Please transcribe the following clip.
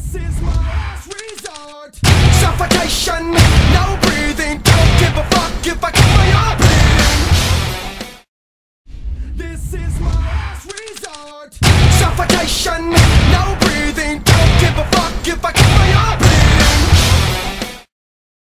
This is my last resort. Suffocation, no breathing. Don't give a fuck if I cut my arm bleeding. This is my last resort. Suffocation.